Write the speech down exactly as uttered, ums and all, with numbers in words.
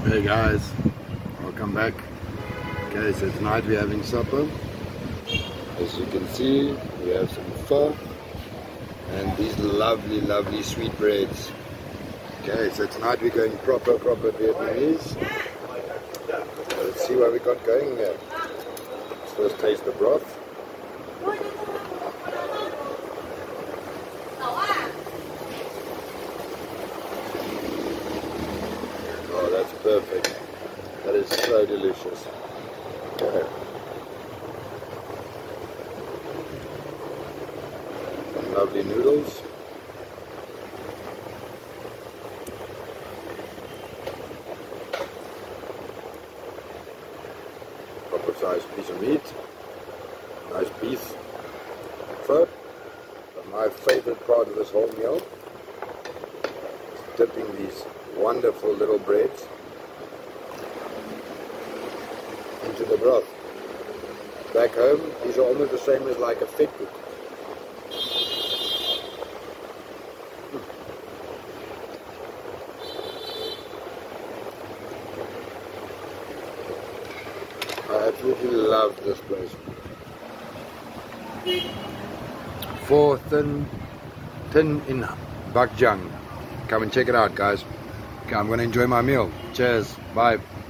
Hey guys, welcome back. Okay, so tonight we're having supper. As you can see, we have some pho and these lovely, lovely sweet breads. Okay, so tonight we're going proper, proper Vietnamese. Let's see what we got going here. Let's first taste the broth. Oh, that's perfect. That is so delicious. Okay. Some lovely noodles. Proper sized piece of meat. Nice beef pho. But my favorite part of this whole meal is dipping these wonderful little breads into the broth. Back home, these are almost the same as like a vetkoek. I absolutely love this place. For Thin, Tin in Bak Jang. Come and check it out, guys. Okay, I'm going to enjoy my meal. Cheers. Bye.